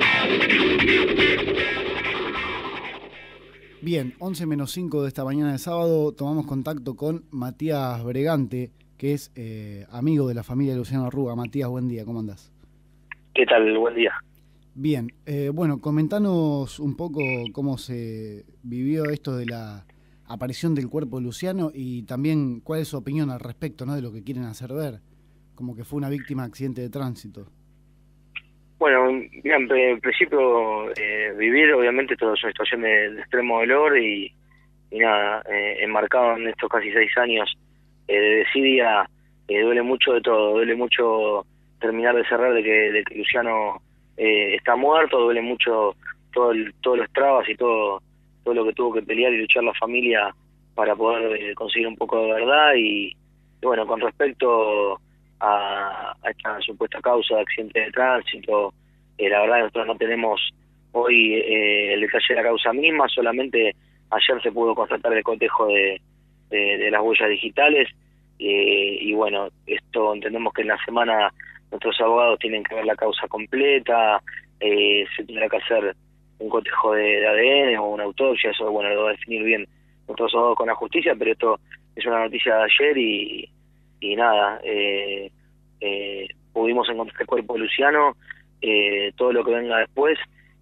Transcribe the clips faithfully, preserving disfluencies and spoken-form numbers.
Bien, once menos cinco de esta mañana de sábado tomamos contacto con Matías Bregante, que es eh, amigo de la familia de Luciano Arruga. Matías, buen día, ¿cómo andás? ¿Qué tal? Buen día. Bien, eh, bueno, comentanos un poco cómo se vivió esto de la aparición del cuerpo de Luciano y también cuál es su opinión al respecto, ¿no?, de lo que quieren hacer ver, como que fue una víctima de accidente de tránsito. Bueno, bien, en principio eh, vivir obviamente todo es una situación de, de extremo dolor y, y nada, eh, enmarcado en estos casi seis años eh, de desidia, eh, duele mucho de todo, duele mucho terminar de cerrar de que, de que Luciano eh, está muerto, duele mucho todo el, todos los trabas y todo todo lo que tuvo que pelear y luchar la familia para poder eh, conseguir un poco de verdad y, y bueno, con respecto a, a esta supuesta causa de accidente de tránsito, eh, la verdad nosotros no tenemos hoy eh, el detalle de la causa misma, solamente ayer se pudo constatar el cotejo de, de, de las huellas digitales eh, y bueno, esto entendemos que en la semana nuestros abogados tienen que ver la causa completa, eh, se tendrá que hacer un cotejo de, de A D N o una autopsia, eso bueno lo va a definir bien nuestros abogados con la justicia, pero esto es una noticia de ayer y, y nada, eh, eh, pudimos encontrar el cuerpo de Luciano, eh, todo lo que venga después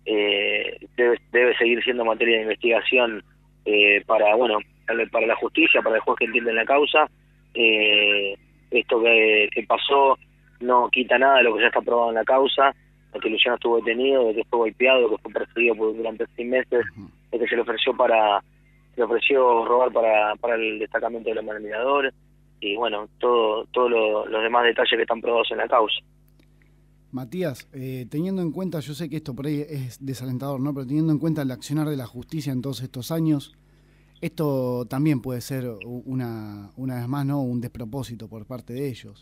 eh, debe, debe seguir siendo materia de investigación eh, para bueno para la justicia, para el juez que entiende la causa. Eh, esto que, que pasó no quita nada de lo que ya está probado en la causa, de que Luciano estuvo detenido, de que fue golpeado, de que fue perseguido por, durante seis meses, de que se le ofreció para se le ofreció robar para, para el destacamento de los malmiradores y bueno, todo todos lo, los demás detalles que están probados en la causa. Matías, eh, teniendo en cuenta, yo sé que esto por ahí es desalentador, ¿no?, pero teniendo en cuenta el accionar de la justicia en todos estos años, esto también puede ser una, una vez más, ¿no?, un despropósito por parte de ellos.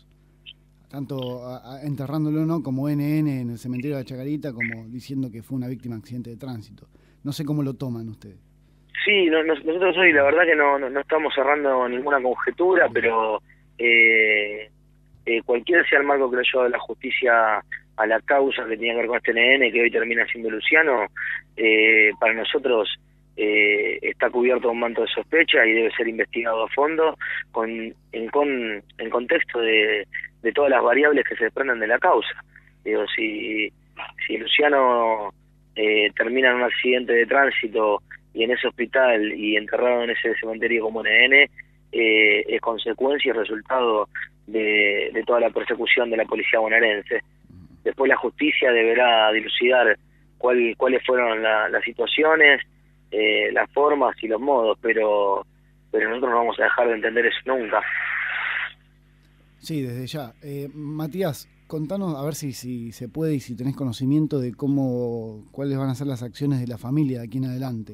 Tanto a, a, enterrándolo, ¿no?, como N N en el cementerio de la Chacarita, como diciendo que fue una víctima de accidente de tránsito. No sé cómo lo toman ustedes. Sí, no, no, nosotros hoy la verdad que no, no, no estamos cerrando ninguna conjetura, pero eh, eh, cualquiera sea el marco que lo lleva la justicia a la causa que tenía que ver con este N N, que hoy termina siendo Luciano, eh, para nosotros eh, está cubierto un manto de sospecha y debe ser investigado a fondo con en, con, en contexto de, de todas las variables que se desprenden de la causa. Digo, si, si Luciano eh, termina en un accidente de tránsito y en ese hospital y enterrado en ese cementerio como N N, eh, es consecuencia y resultado de, de toda la persecución de la policía bonaerense. Después la justicia deberá dilucidar cuál, cuáles fueron la, las situaciones, eh, las formas y los modos, pero pero nosotros no vamos a dejar de entender eso nunca. Sí, desde ya. Eh, Matías, contanos a ver si, si se puede y si tenés conocimiento de cómo cuáles van a ser las acciones de la familia de aquí en adelante.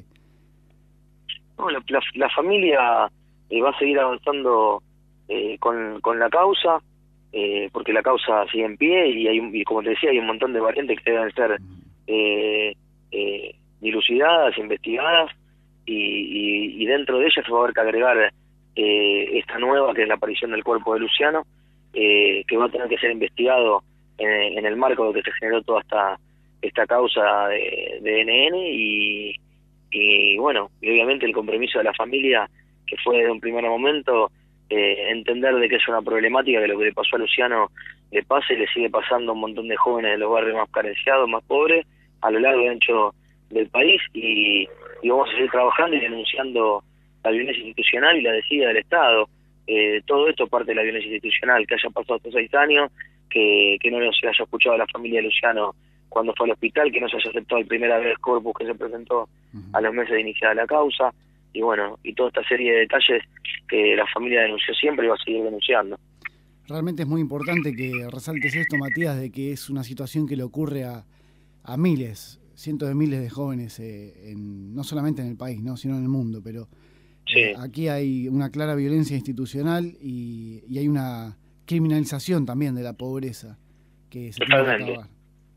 No, la, la, la familia eh, va a seguir avanzando eh, con, con la causa, eh, porque la causa sigue en pie y, hay, y como te decía, hay un montón de variantes que deben ser eh, eh, dilucidadas, investigadas, y, y, y dentro de ellas se va a haber que agregar eh, esta nueva, que es la aparición del cuerpo de Luciano, eh, que va a tener que ser investigado en, en el marco de que se generó toda esta, esta causa de, de N N y... y bueno, y obviamente el compromiso de la familia, que fue desde un primer momento eh, entender de que es una problemática, que lo que le pasó a Luciano le pasa y le sigue pasando a un montón de jóvenes de los barrios más carenciados, más pobres, a lo largo y ancho del país, y, y vamos a seguir trabajando y denunciando la violencia institucional y la desidia del Estado. Eh, todo esto parte de la violencia institucional, que haya pasado estos seis años, que, que no se haya escuchado a la familia de Luciano cuando fue al hospital, que no se haya aceptado el primer habeas corpus que se presentó a los meses de iniciada la causa, y bueno, y toda esta serie de detalles que la familia denunció siempre y va a seguir denunciando. Realmente es muy importante que resaltes esto, Matías, de que es una situación que le ocurre a, a miles, cientos de miles de jóvenes, eh, en, no solamente en el país, ¿no?, sino en el mundo, pero sí. eh, aquí hay una clara violencia institucional y, y hay una criminalización también de la pobreza que se tiene que acabar.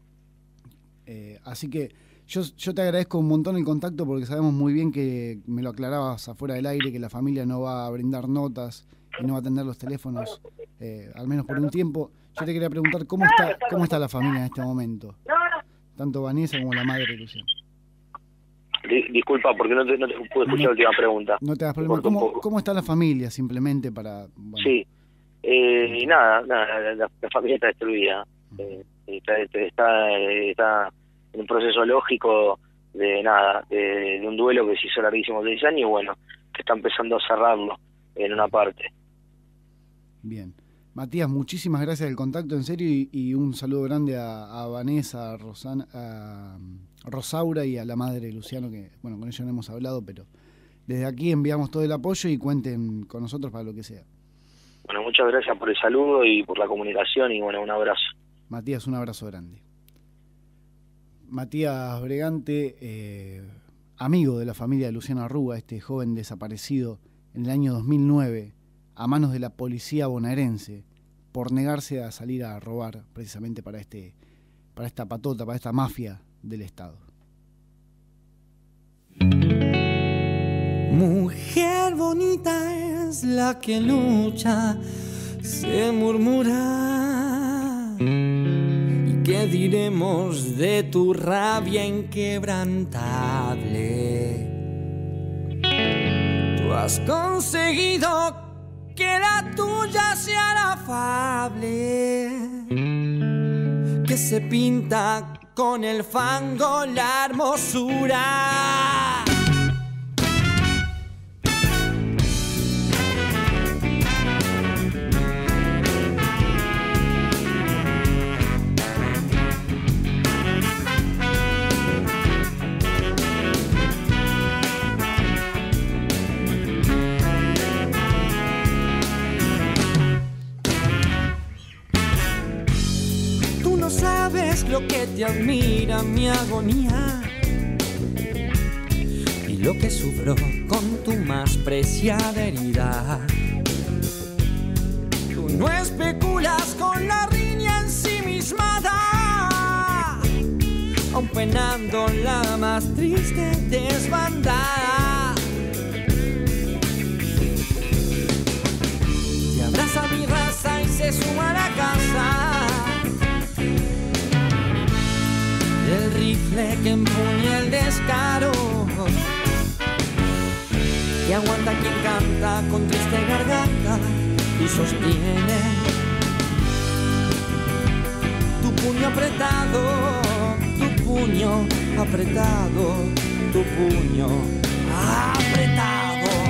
Eh, así que yo, yo te agradezco un montón el contacto, porque sabemos muy bien que me lo aclarabas afuera del aire, que la familia no va a brindar notas y no va a atender los teléfonos, eh, al menos por un tiempo. Yo te quería preguntar cómo está cómo está la familia en este momento. tanto Vanessa como la madre de Luciano. Disculpa, porque no te, no te pude escuchar no, la última pregunta. No te das problema. ¿Cómo, ¿Cómo está la familia, simplemente para...? Bueno. Sí, eh, nada, nada la, la, la familia está destruida. Uh-huh. eh, está, está, está en un proceso lógico de nada, de, de un duelo que se hizo larguísimo de seis años y bueno, que está empezando a cerrarlo en una parte. Bien. Matías, muchísimas gracias del contacto, en serio, y, y un saludo grande a, a Vanessa, a, Rosana, a Rosaura y a la madre de Luciano, que bueno, con ellos no hemos hablado, pero desde aquí enviamos todo el apoyo y cuenten con nosotros para lo que sea. Bueno, muchas gracias por el saludo y por la comunicación y bueno, un abrazo. Matías, un abrazo grande. Matías Bregante, eh, amigo de la familia de Luciano Arruga, este joven desaparecido en el año dos mil nueve a manos de la policía bonaerense por negarse a salir a robar precisamente para este para esta patota, para esta mafia del Estado. Mujer bonita es la que lucha, se murmura. ¿Y qué diremos de tu rabia inquebrantable? Tú has conseguido que la tuya sea la afable, que se pinta con el fango la hermosura. Sabes lo que te admira mi agonía y lo que sufro con tu más preciada herida. Tú no especulas con la riña ensimismada, aun penando la más triste desbandada. Te abraza mi raza y se suma a la casa el rifle que empuña el descaro, que aguanta quien canta con triste garganta y sostiene tu puño apretado, tu puño apretado, tu puño apretado.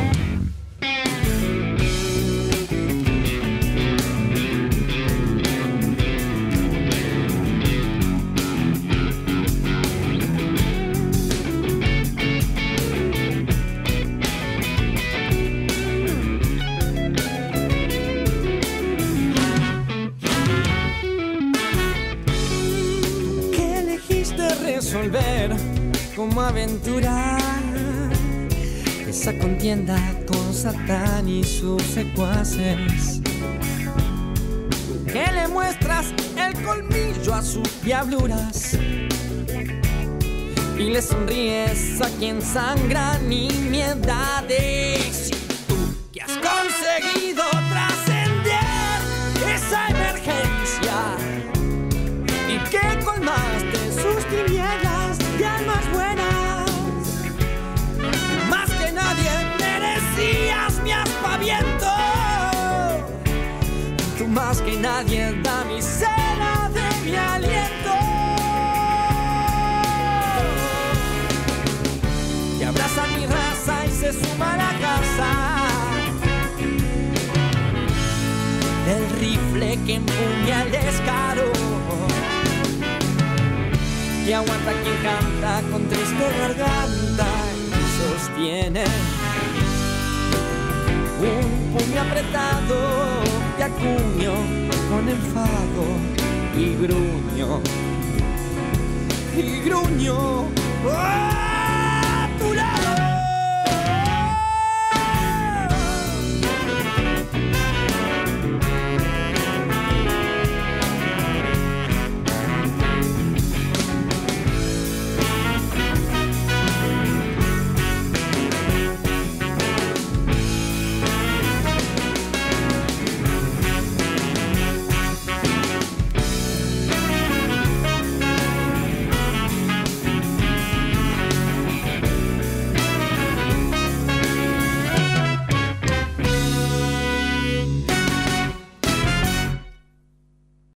Resolver como aventurar esa contienda con Satán y sus secuaces, que le muestras el colmillo a sus diabluras y le sonríes a quien sangra nimiedades. Tú que has conseguido trascender esa emergencia y que colmaste sus tinieblas de almas buenas, más que nadie merecías mi aspaviento. Tú más que nadie da mi cena de mi aliento. Y abraza mi raza y se suma a la casa del rifle que empuña el descaro, que aguanta quien canta con triste garganta y sostiene un puño apretado de acuño con enfado y gruño, y gruño. ¡Oh!